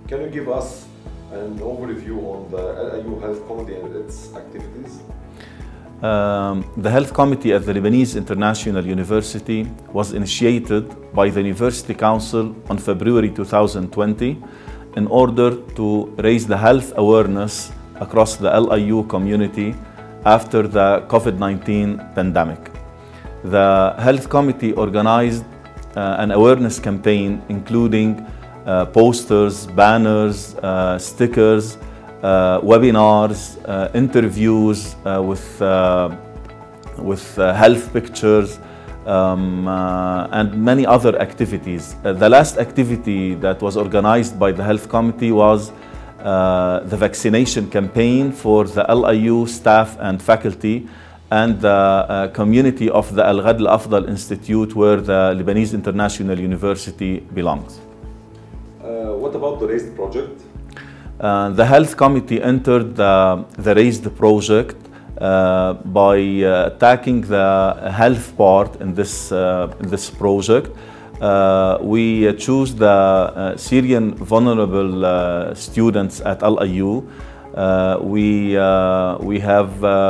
Can you give us an overview on the LIU Health Committee and its activities? The Health Committee at the Lebanese International University was initiated by the University Council on February 2020 in order to raise the health awareness across the LIU community after the COVID-19 pandemic. The Health Committee organized an awareness campaign including posters, banners, stickers, webinars, interviews with health pictures, and many other activities. The last activity that was organized by the Health Committee was the vaccination campaign for the LIU staff and faculty and the community of the Al-Ghad Al-Afdal Institute, where the Lebanese International University belongs. What about the RAISED project? The Health Committee entered the RAISED project by attacking the health part in this project. We choose the Syrian vulnerable students at LIU. We have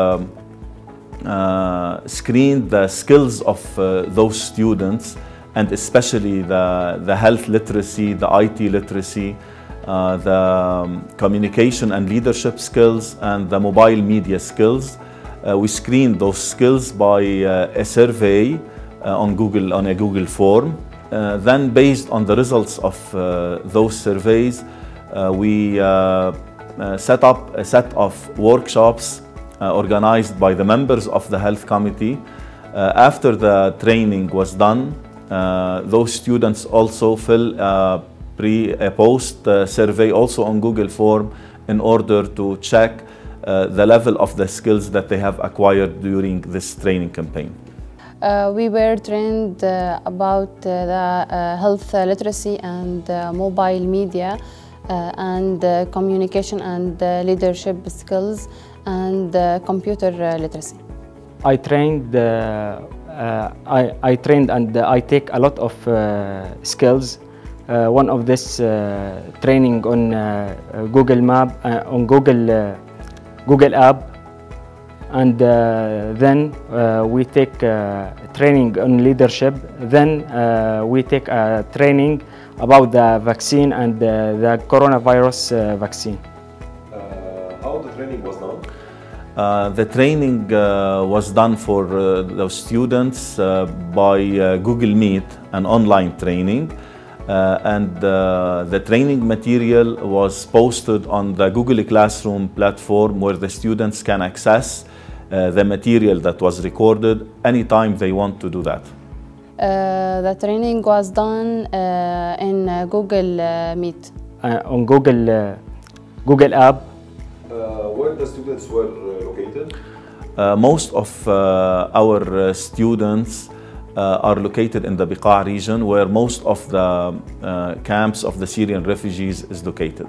screened the skills of those students, and especially the health literacy, the IT literacy, the communication and leadership skills, and the mobile media skills. We screened those skills by a survey on a Google form. Then, based on the results of those surveys, we set up a set of workshops organized by the members of the Health Committee. After the training was done, those students also fill a post survey also on Google form in order to check the level of the skills that they have acquired during this training campaign. We were trained about the health literacy and mobile media and communication and leadership skills and computer literacy. I trained and I take a lot of skills. One of this training on Google Map, on Google App, and then we take training on leadership. Then we take a training about the vaccine and the coronavirus vaccine. How the training was done? The training was done for those students by Google Meet, an online training. And the training material was posted on the Google Classroom platform, where the students can access the material that was recorded anytime they want to do that. The training was done in Google Meet. On Google App. Where the students were located? Most of our students are located in the Bekaa region, where most of the camps of the Syrian refugees is located.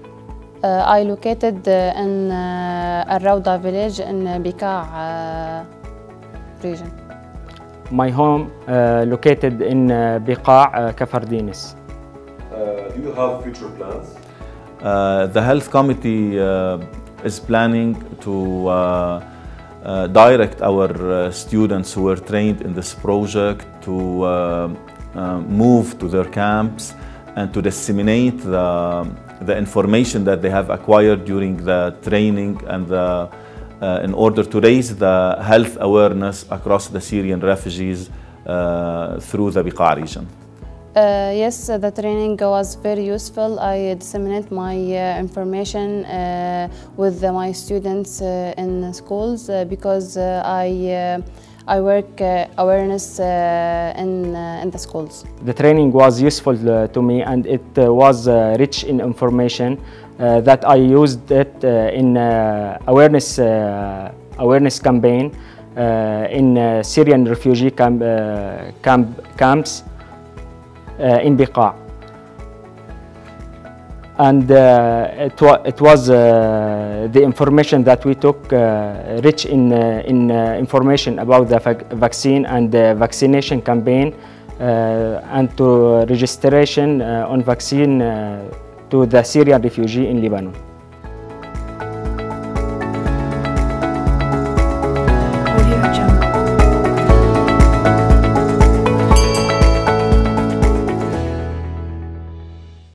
I located in Al-Rawda village in Bekaa region. My home located in Bekaa, Kafardinis. Do you have future plans? The Health Committee is planning to direct our students who were trained in this project to move to their camps and to disseminate the information that they have acquired during the training, and in order to raise the health awareness across the Syrian refugees through the Bekaa region. Yes, the training was very useful. I disseminate my information with my students in schools because I work awareness in the schools. The training was useful to me, and it was rich in information that I used it in awareness campaign in Syrian refugee camps in Bekaa, and it was the information that we took rich in information about the vaccine and the vaccination campaign and to registration on vaccine to the Syrian refugee in Lebanon.